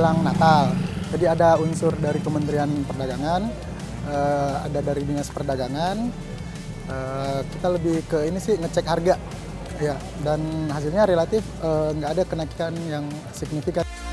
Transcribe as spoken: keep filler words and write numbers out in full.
menjelang Natal. Jadi ada unsur dari Kementerian Perdagangan, uh, ada dari Dinas Perdagangan. Uh, kita lebih ke ini sih ngecek harga, ya. Dan hasilnya relatif uh, nggak ada kenaikan yang signifikan.